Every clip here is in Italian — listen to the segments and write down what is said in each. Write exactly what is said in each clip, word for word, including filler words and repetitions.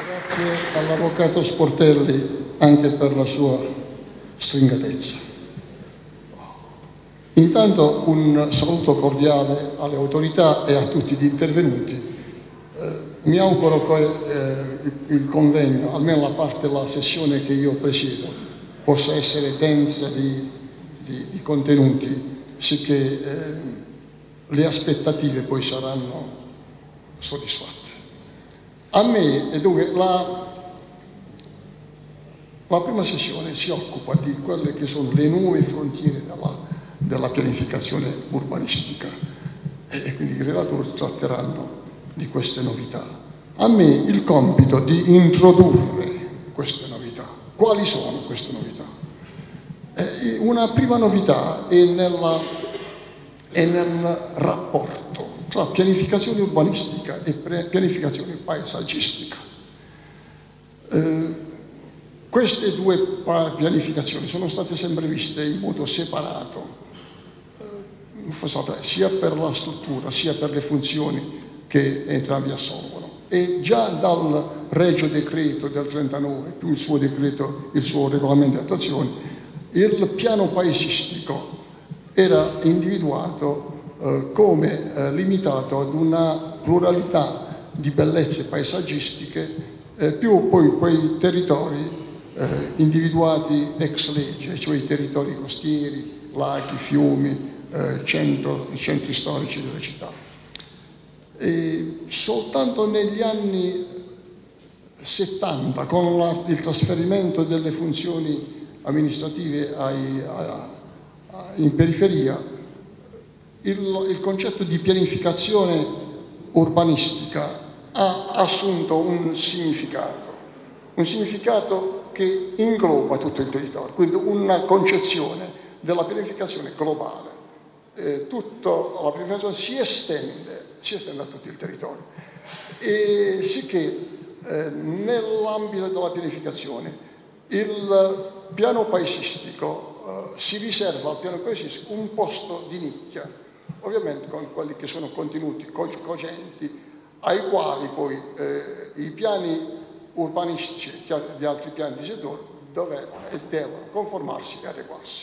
Grazie all'avvocato Sportelli anche per la sua stringatezza. Intanto un saluto cordiale alle autorità e a tutti gli intervenuti. Eh, mi auguro che eh, il convegno, almeno la parte della sessione che io presiedo, possa essere densa di, di, di contenuti, sicché eh, le aspettative poi saranno soddisfatte. A me, e dunque, la, la prima sessione si occupa di quelle che sono le nuove frontiere della, della pianificazione urbanistica e quindi i relatori tratteranno di queste novità. A me il compito di introdurre queste novità. Quali sono queste novità? Eh, una prima novità è, nella, è nel rapporto tra pianificazione urbanistica e pianificazione paesaggistica. Eh, queste due pianificazioni sono state sempre viste in modo separato, eh, sia per la struttura sia per le funzioni che entrambi assolvono. E già dal Regio Decreto del trentanove, più il suo decreto, il suo regolamento di attuazione, il piano paesistico era individuato eh, come eh, limitato ad una pluralità di bellezze paesaggistiche, eh, più poi quei territori eh, individuati ex legge, cioè i territori costieri, laghi, fiumi, eh, centro, i centri storici delle città. E soltanto negli anni settanta, con la, il trasferimento delle funzioni amministrative ai, a, a, in periferia, il, il concetto di pianificazione urbanistica ha assunto un significato, un significato che ingloba tutto il territorio, quindi una concezione della pianificazione globale. Eh, tutta la pianificazione si estende, si estende a tutto il territorio. E sicché eh, nell'ambito della pianificazione il piano paesistico eh, si riserva al piano paesistico un posto di nicchia, ovviamente con quelli che sono contenuti cogenti, ai quali poi eh, i piani urbanistici di altri piani di settore dovevano e devono conformarsi e adeguarsi.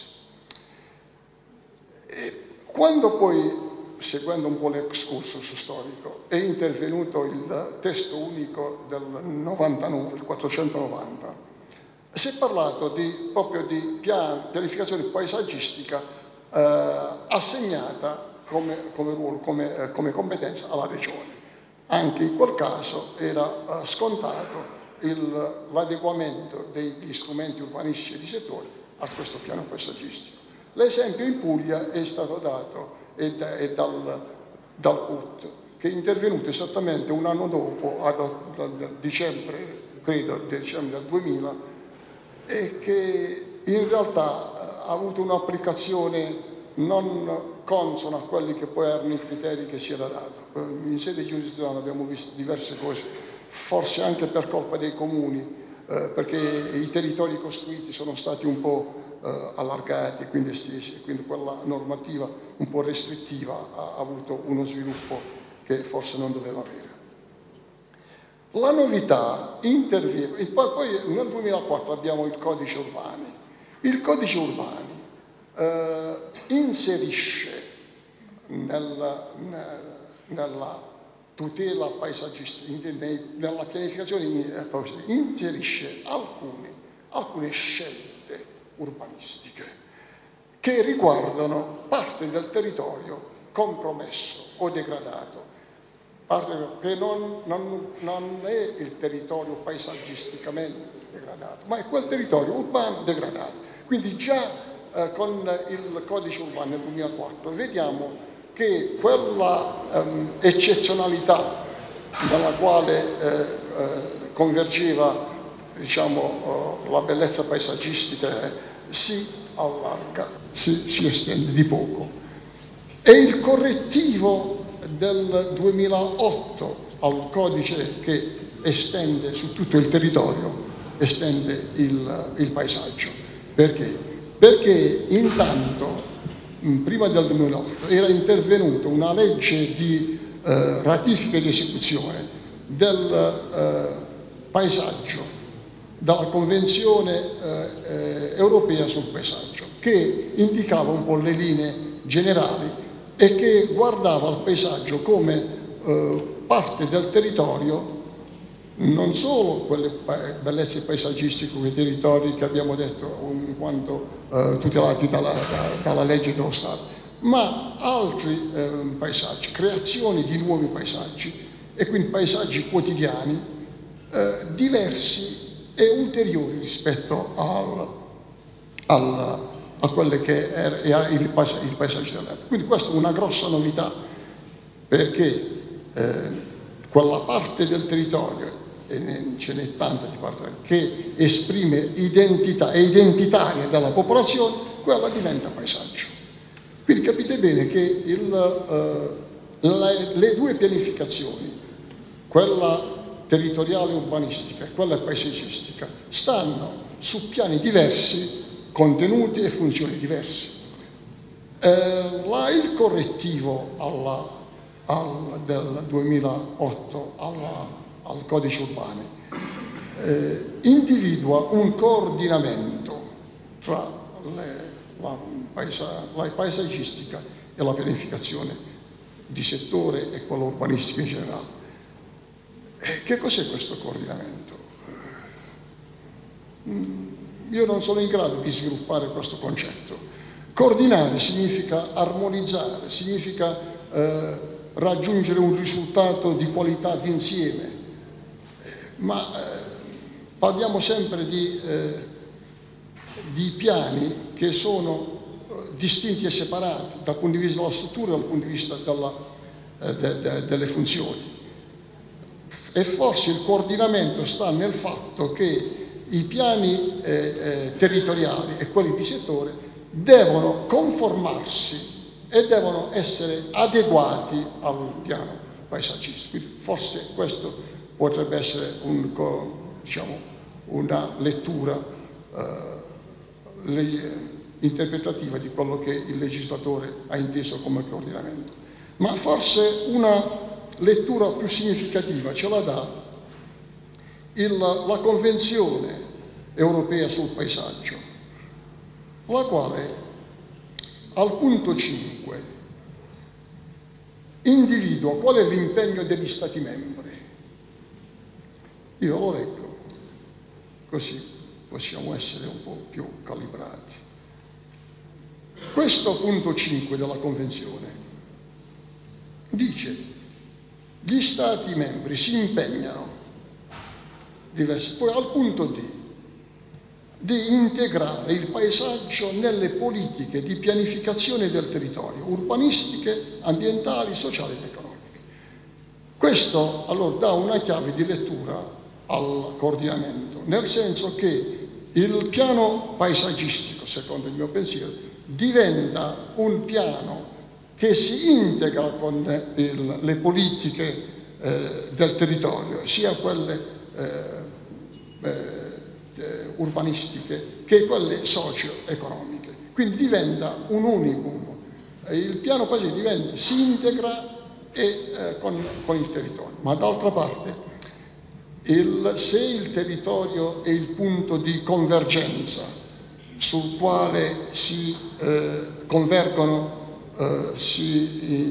E quando poi, seguendo un po' l'excursus storico, è intervenuto il testo unico del novantanove, il quattrocentonovanta, si è parlato di, proprio di pian, pianificazione paesaggistica eh, assegnata come, come ruolo, come, eh, come competenza alla Regione. Anche in quel caso era eh, scontato l'adeguamento degli strumenti urbanistici e di settore a questo piano paesaggistico. L'esempio in Puglia è stato dato è da, è dal, dal P U T, che è intervenuto esattamente un anno dopo, a dicembre, credo, dicembre del duemila, e che in realtà ha avuto un'applicazione non consona a quelli che poi erano i criteri che si era dato. In sede giurisdizionale abbiamo visto diverse cose, forse anche per colpa dei comuni, eh, perché i territori costruiti sono stati un po' eh, allargati, quindi, sì, quindi quella normativa un po' restrittiva ha, ha avuto uno sviluppo che forse non doveva avere. La novità interviene, poi nel duemilaquattro abbiamo il codice urbani. Il codice urbani eh, inserisce nella, nella tutela paesaggistica, nella pianificazione, inserisce alcune, alcune scelte urbanistiche che riguardano parte del territorio compromesso o degradato, parte che non, non, non è il territorio paesaggisticamente degradato, ma è quel territorio urbano degradato. Quindi già eh, con il codice urbano del duemilaquattro vediamo che quella um, eccezionalità dalla quale eh, eh, convergeva, diciamo, uh, la bellezza paesaggistica eh, si allarga, si, si estende di poco. E il correttivo del duemilaotto al codice che estende su tutto il territorio, estende il, il paesaggio. Perché? Perché intanto prima del duemilaotto era intervenuta una legge di eh, ratifica e di esecuzione del eh, paesaggio dalla Convenzione eh, eh, europea sul paesaggio, che indicava un po' le linee generali e che guardava il paesaggio come eh, parte del territorio, non solo quelle bellezze paesaggistiche, quei territori che abbiamo detto in quanto eh, tutelati dalla, da, dalla legge dello Stato, ma altri eh, paesaggi, creazioni di nuovi paesaggi, e quindi paesaggi quotidiani eh, diversi e ulteriori rispetto al, al, a quelle che era il paesaggio, il paesaggio dell'epoca. Quindi questa è una grossa novità, perché eh, quella parte del territorio, e ce n'è tanta di parte, che esprime identità, è identitaria della popolazione, quella diventa paesaggio. Quindi capite bene che il, eh, le, le due pianificazioni, quella territoriale urbanistica e quella paesaggistica, stanno su piani diversi, contenuti e funzioni diverse. Eh, là il correttivo alla, al, del duemilaotto alla, al codice urbano eh, individua un coordinamento tra le, la, paesa, la paesaggistica e la pianificazione di settore e quella urbanistica in generale. E che cos'è questo coordinamento? Io non sono in grado di sviluppare questo concetto. Coordinare significa armonizzare, significa eh, raggiungere un risultato di qualità d'insieme, ma eh, parliamo sempre di, eh, di piani che sono eh, distinti e separati dal punto di vista della struttura e dal punto di vista della, eh, de, de, delle funzioni. E forse il coordinamento sta nel fatto che i piani eh, eh, territoriali e quelli di settore devono conformarsi e devono essere adeguati al piano paesaggistico. Quindi forse questo potrebbe essere un, diciamo, una lettura eh, interpretativa di quello che il legislatore ha inteso come coordinamento. Ma forse una lettura più significativa ce la dà il, la Convenzione europea sul paesaggio, la quale al punto cinque individua qual è l'impegno degli Stati membri. Io lo leggo, così possiamo essere un po' più calibrati. Questo punto cinque della Convenzione dice: gli Stati membri si impegnano, diversi, poi al punto D, di integrare il paesaggio nelle politiche di pianificazione del territorio, urbanistiche, ambientali, sociali ed economiche. Questo allora dà una chiave di lettura al coordinamento, nel senso che il piano paesaggistico, secondo il mio pensiero, diventa un piano che si integra con il, le politiche eh, del territorio, sia quelle eh, eh, urbanistiche che quelle socio-economiche. Quindi diventa un unicum. Il piano paesaggistico diventa, si integra e, eh, con, con il territorio. Ma d'altra parte, il, se il territorio è il punto di convergenza sul quale si eh, convergono Uh, si,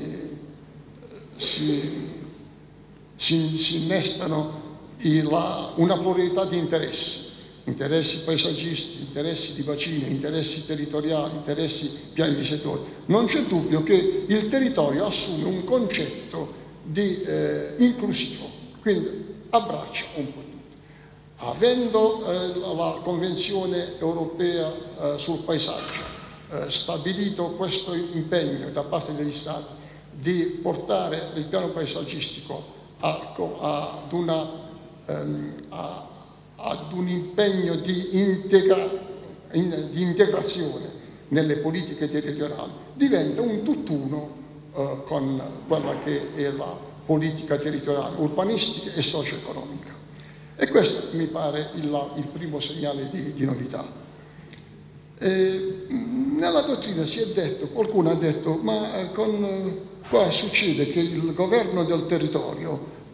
si, si, si innestano i, la, una pluralità di interessi, interessi paesaggisti, interessi di bacino, interessi territoriali, interessi piani di settore. Non c'è dubbio che il territorio assume un concetto di, eh, inclusivo, quindi abbraccia un po' tutto. Avendo eh, la Convenzione europea eh, sul paesaggio Eh, stabilito questo impegno da parte degli Stati di portare il piano paesaggistico a, a, ad, una, ehm, a, ad un impegno di, integra, in, di integrazione nelle politiche territoriali, diventa un tutt'uno eh, con quella che è la politica territoriale, urbanistica e socio-economica. E questo mi pare il, il primo segnale di, di novità. Eh, nella dottrina si è detto, qualcuno ha detto, ma con, qua succede che il governo del territorio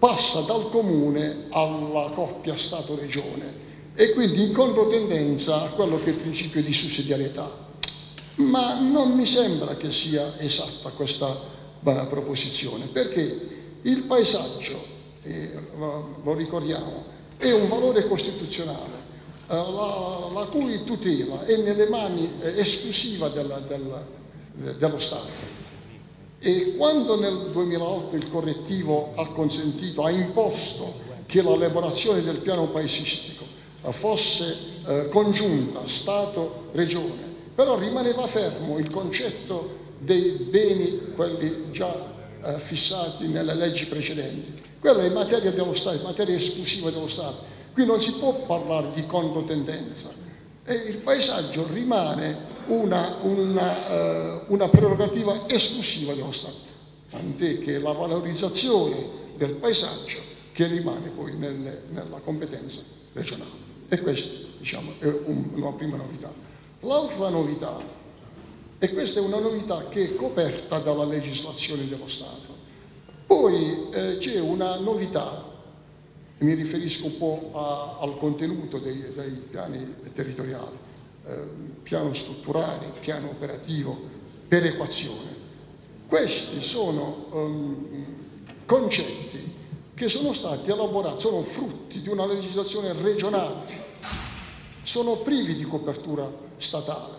passa dal comune alla coppia Stato-Regione e quindi in controtendenza a quello che è il principio di sussidiarietà. Ma non mi sembra che sia esatta questa beh, proposizione, perché il paesaggio, eh, lo ricordiamo, è un valore costituzionale, eh, la, la cui tutela è nelle mani eh, esclusiva della, della, dello Stato. E quando nel duemilaotto il correttivo ha consentito, ha imposto che l'elaborazione del piano paesistico fosse eh, congiunta Stato-Regione, però rimaneva fermo il concetto dei beni, quelli già eh, fissati nelle leggi precedenti. Quella è materia dello Stato, è materia esclusiva dello Stato. Qui non si può parlare di controtendenza. E il paesaggio rimane una, una, eh, una prerogativa esclusiva dello Stato, tant'è che la valorizzazione del paesaggio che rimane poi nelle, nella competenza regionale. E questa, diciamo, è un, una prima novità. L'altra novità, e questa è una novità che è coperta dalla legislazione dello Stato, poi eh, c'è una novità, mi riferisco un po' a, al contenuto dei, dei piani territoriali, eh, piano strutturale, piano operativo, perequazione. Questi sono um, concetti che sono stati elaborati, sono frutti di una legislazione regionale, sono privi di copertura statale,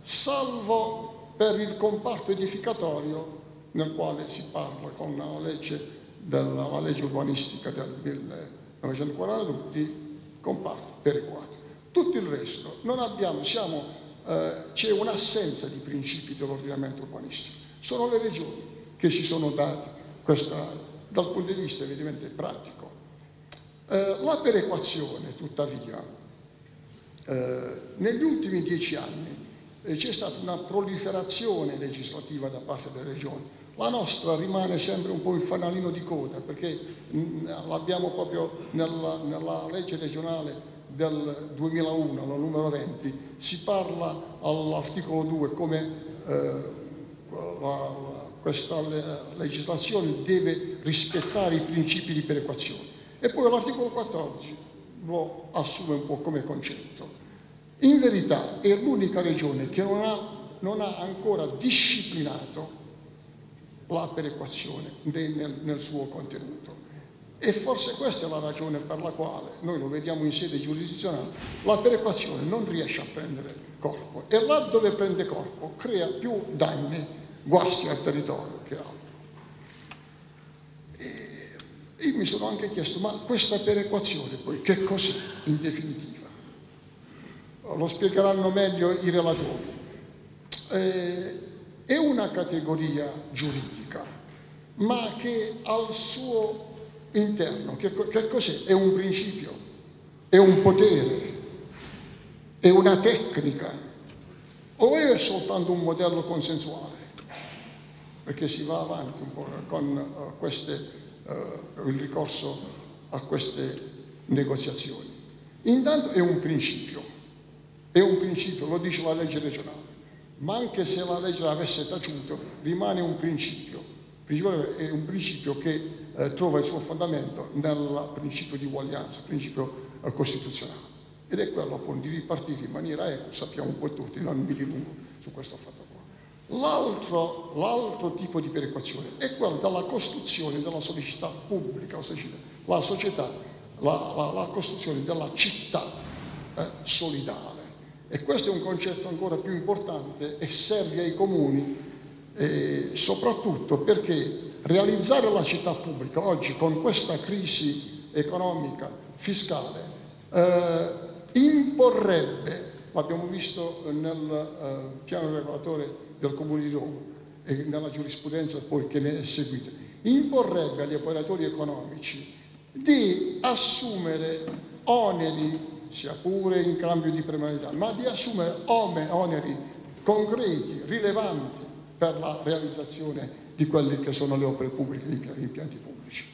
salvo per il comparto edificatorio nel quale si parla con la legge, della, la legge urbanistica del millenovecentoquarantadue di comparto perequato. Tutto il resto non abbiamo, siamo, eh, c'è un'assenza di principi dell'ordinamento urbanistico. Sono le regioni che si sono date questa, dal punto di vista evidentemente pratico. Eh, la perequazione, tuttavia, eh, negli ultimi dieci anni eh, c'è stata una proliferazione legislativa da parte delle regioni. La nostra rimane sempre un po' il fanalino di coda, perché mh, l'abbiamo proprio nella, nella legge regionale del duemilauno, la numero venti, si parla all'articolo due come eh, la, la, questa legislazione deve rispettare i principi di perequazione. E poi l'articolo quattordici lo assume un po' come concetto. In verità è l'unica regione che non ha, non ha ancora disciplinato la perequazione nel, nel suo contenuto. E forse questa è la ragione per la quale, noi lo vediamo in sede giurisdizionale, la perequazione non riesce a prendere corpo e là dove prende corpo crea più danni, guasti al territorio che altro. E io mi sono anche chiesto, ma questa perequazione poi che cos'è in definitiva? Lo spiegheranno meglio i relatori. Eh, è una categoria giuridica, ma che al suo interno, che, che cos'è? È un principio, è un potere, è una tecnica, o è soltanto un modello consensuale? Perché si va avanti un po' con uh, queste, uh, il ricorso a queste negoziazioni. Intanto è un principio, è un principio, lo dice la legge regionale, ma anche se la legge l'avesse taciuto, rimane un principio. È un principio che eh, trova il suo fondamento nel principio di uguaglianza, principio eh, costituzionale, ed è quello appunto di ripartire in maniera equa, sappiamo un po' tutti, non mi dilungo su questo fatto qua. L'altro, l'altro tipo di perequazione è quello della costruzione della società pubblica, la società, la, la, la costruzione della città eh, solidale. E questo è un concetto ancora più importante e serve ai comuni, eh, soprattutto perché realizzare la città pubblica oggi con questa crisi economica, fiscale, eh, imporrebbe, l'abbiamo visto nel eh, piano regolatore del Comune di Roma e nella giurisprudenza poi che ne è seguita, imporrebbe agli operatori economici di assumere oneri, sia pure in cambio di premialità, ma di assumere oneri concreti, rilevanti per la realizzazione di quelle che sono le opere pubbliche, gli impianti pubblici.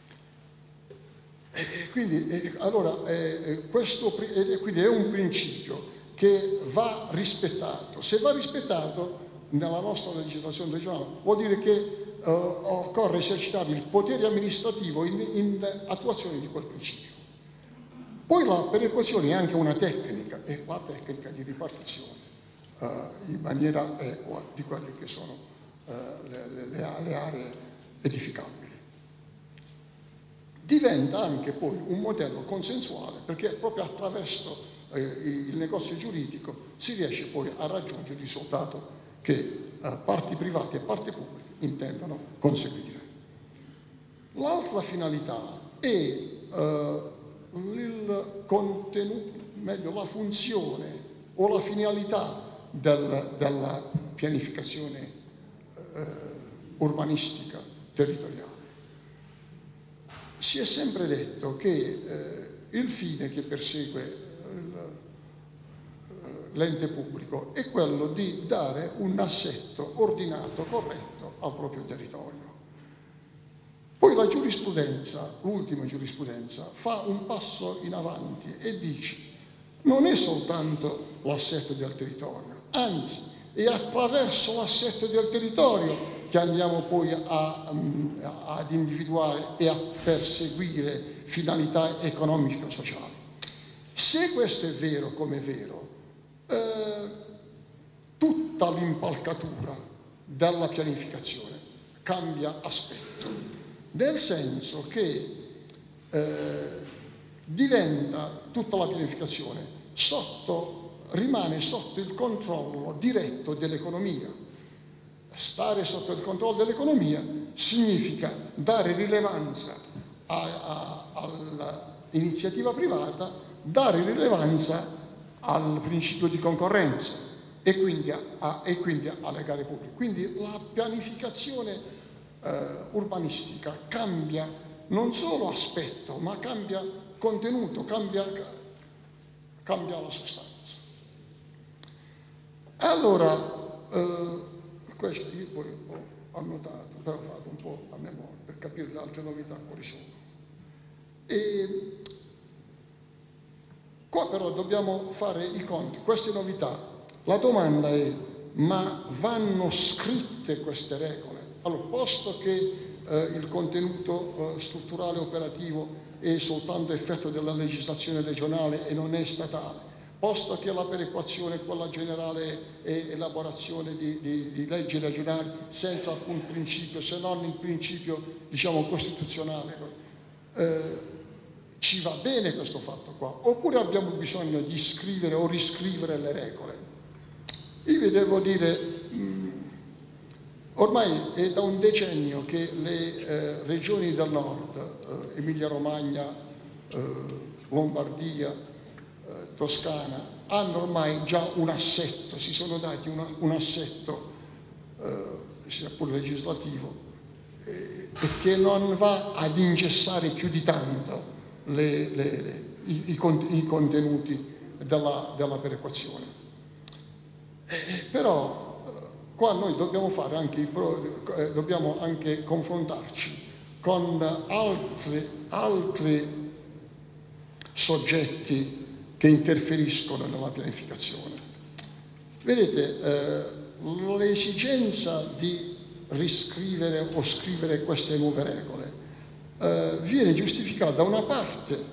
E quindi, e, allora, eh, questo e quindi è un principio che va rispettato. Se va rispettato nella nostra legislazione regionale, vuol dire che eh, occorre esercitare il potere amministrativo in, in attuazione di quel principio. Poi la perequazione è anche una tecnica, è la tecnica di ripartizione eh, in maniera equa di quelle che sono eh, le, le, le aree edificabili. Diventa anche poi un modello consensuale, perché proprio attraverso eh, il negozio giuridico si riesce poi a raggiungere il risultato che eh, parti private e parti pubbliche intendono conseguire. L'altra finalità è eh, il contenuto, meglio la funzione o la finalità del, della pianificazione eh, urbanistica territoriale. Si è sempre detto che eh, il fine che persegue l'ente pubblico è quello di dare un assetto ordinato, corretto al proprio territorio. Poi la giurisprudenza, l'ultima giurisprudenza, fa un passo in avanti e dice: non è soltanto l'assetto del territorio, anzi è attraverso l'assetto del territorio che andiamo poi a, a, ad individuare e a perseguire finalità economiche e sociali. Se questo è vero come è vero, eh, tutta l'impalcatura della pianificazione cambia aspetto, nel senso che eh, diventa tutta la pianificazione sotto, rimane sotto il controllo diretto dell'economia. Stare sotto il controllo dell'economia significa dare rilevanza all'iniziativa privata, dare rilevanza al principio di concorrenza e quindi, a, e quindi alle gare pubbliche. Quindi la pianificazione eh, urbanistica cambia non solo aspetto, ma cambia contenuto, cambia, cambia la sostanza. Allora, eh, questo io poi ho annotato, però ho fatto un po' a memoria per capire le altre novità quali sono. E qua però dobbiamo fare i conti, queste novità. La domanda è: ma vanno scritte queste regole? Allora, posto che eh, il contenuto eh, strutturale operativo è soltanto effetto della legislazione regionale e non è statale, posto che la perequazione, quella generale, è elaborazione di, di, di leggi regionali senza alcun principio, se non il principio, diciamo, costituzionale, eh, ci va bene questo fatto qua? Oppure abbiamo bisogno di scrivere o riscrivere le regole? Io vi devo dire, mh, ormai è da un decennio che le eh, regioni del nord, eh, Emilia-Romagna, eh, Lombardia, Toscana, hanno ormai già un assetto, si sono dati una, un assetto, eh, sia pure legislativo, eh, che non va ad ingessare più di tanto le, le, le, i, i, i contenuti della, della perequazione. Eh, però eh, qua noi dobbiamo, fare anche i pro, eh, dobbiamo anche confrontarci con altri, altri soggetti che interferiscono nella pianificazione. Vedete, eh, l'esigenza di riscrivere o scrivere queste nuove regole eh, viene giustificata da una parte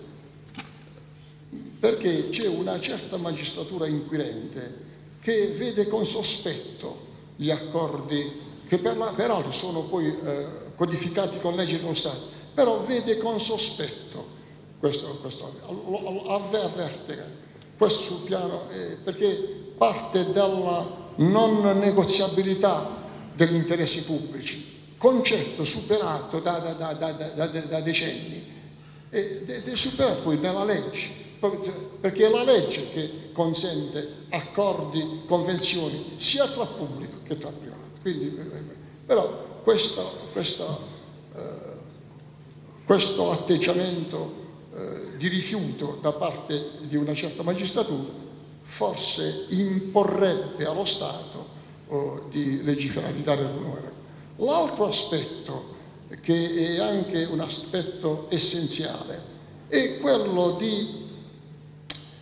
perché c'è una certa magistratura inquirente che vede con sospetto gli accordi, che per la, peraltro sono poi eh, codificati con leggi dello Stato, però vede con sospetto questo, questo avverte questo sul piano, eh, perché parte dalla non negoziabilità degli interessi pubblici, concetto superato da, da, da, da, da, da decenni, ed è superato poi nella legge, perché è la legge che consente accordi, convenzioni sia tra pubblico che tra privato. Quindi, però questo, questo, eh, questo atteggiamento di rifiuto da parte di una certa magistratura forse imporrebbe allo Stato oh, di legiferare, di dare una nuova regola. L'altro aspetto, che è anche un aspetto essenziale, è quello di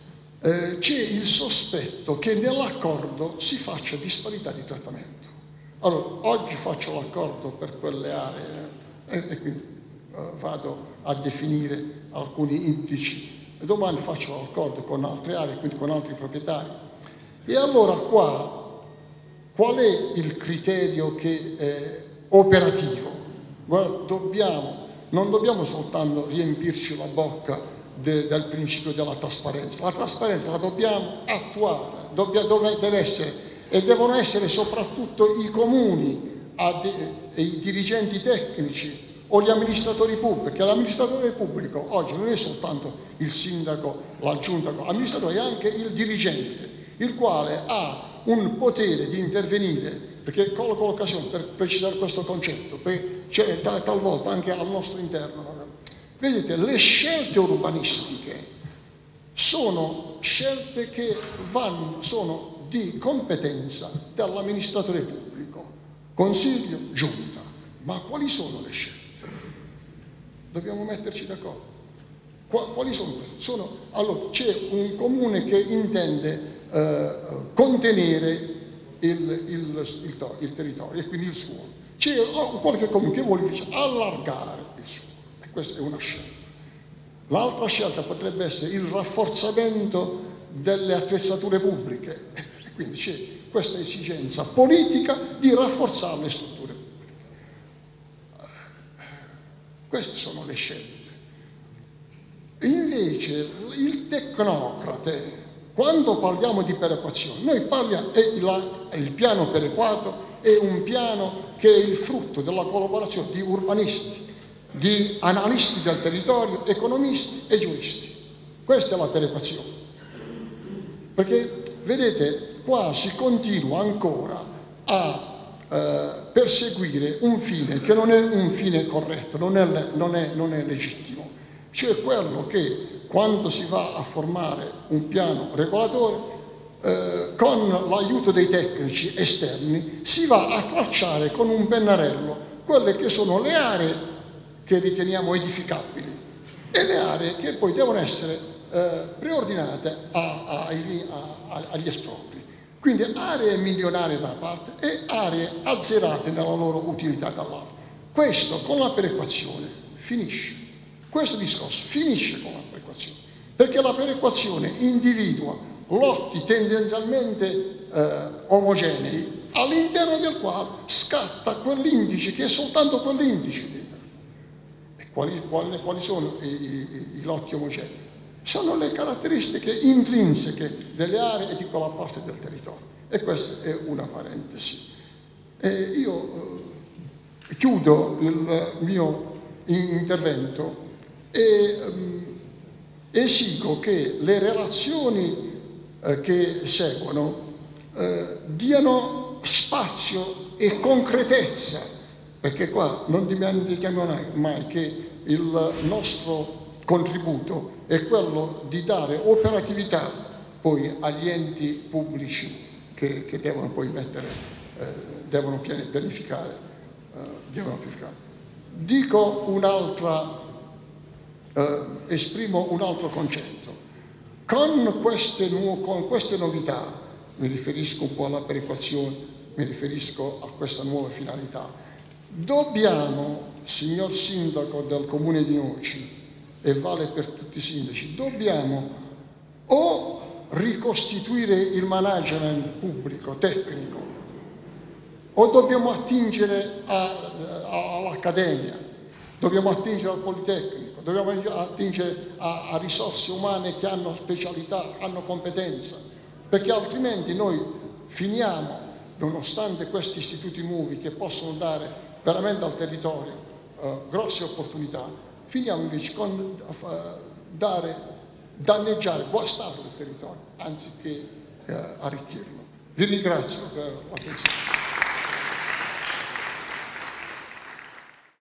eh, c'è il sospetto che nell'accordo si faccia disparità di trattamento. Allora, oggi faccio l'accordo per quelle aree eh, e quindi eh, vado a definire alcuni indici e domani faccio l'accordo con altre aree, quindi con altri proprietari. E allora qua qual è il criterio che è operativo? Guarda, dobbiamo, non dobbiamo soltanto riempirci la bocca de, del principio della trasparenza, la trasparenza la dobbiamo attuare, dobbia, dove, deve essere, e devono essere soprattutto i comuni e i dirigenti tecnici o gli amministratori pubblici, perché l'amministratore pubblico oggi non è soltanto il sindaco, la giunta, l'amministratore è anche il dirigente, il quale ha un potere di intervenire, perché colgo l'occasione per precisare questo concetto, perché c'è talvolta anche al nostro interno. Vedete, le scelte urbanistiche sono scelte che vanno, sono di competenza dell'amministratore pubblico, consiglio, giunta. Ma quali sono le scelte? Dobbiamo metterci d'accordo. Quali sono? sono allora, c'è un comune che intende eh, contenere il, il, il, il territorio e quindi il suolo. C'è qualche comune che vuole invece allargare il suolo e questa è una scelta. L'altra scelta potrebbe essere il rafforzamento delle attrezzature pubbliche e quindi c'è questa esigenza politica di rafforzare le strutture pubbliche. Queste sono le scelte. Invece il tecnocrate, quando parliamo di perequazione, noi parliamo, e la, il piano perequato è un piano che è il frutto della collaborazione di urbanisti, di analisti del territorio, economisti e giuristi. Questa è la perequazione. Perché, vedete, qua si continua ancora a eh, perseguire un fine che non è un fine corretto, non è, non è, non è legittimo. Cioè quello che quando si va a formare un piano regolatore, eh, con l'aiuto dei tecnici esterni, si va a tracciare con un pennarello quelle che sono le aree che riteniamo edificabili e le aree che poi devono essere eh, preordinate a, a, a, agli espropri. Quindi aree milionarie da una parte e aree azzerate nella loro utilità dall'altra. Questo con la perequazione finisce. Questo discorso finisce con la perequazione, perché la perequazione individua lotti tendenzialmente eh, omogenei all'interno del quale scatta quell'indice che è soltanto quell'indice. E quali, quali, quali sono i, i, i lotti omogenei? Sono le caratteristiche intrinseche delle aree e di quella parte del territorio. E questa è una parentesi. E io eh, chiudo il mio intervento e um, esigo che le relazioni eh, che seguono eh, diano spazio e concretezza, perché qua non dimentichiamo mai che il nostro contributo è quello di dare operatività poi agli enti pubblici che, che devono poi mettere, eh, devono pianificare, eh, devono pianificare. Dico un'altra Eh, esprimo un altro concetto. Con queste, con queste novità, mi riferisco un po' alla perequazione, mi riferisco a questa nuova finalità, dobbiamo, signor Sindaco del Comune di Noci, e vale per tutti i sindaci, dobbiamo o ricostituire il management pubblico, tecnico, o dobbiamo attingere all'accademia, dobbiamo attingere al Politecnico, dobbiamo attingere a, a risorse umane che hanno specialità, hanno competenza, perché altrimenti noi finiamo, nonostante questi istituti nuovi che possono dare veramente al territorio eh, grosse opportunità, finiamo invece con uh, dare, danneggiare, guastare il territorio, anziché eh, arricchirlo. Vi ringrazio per l'attenzione.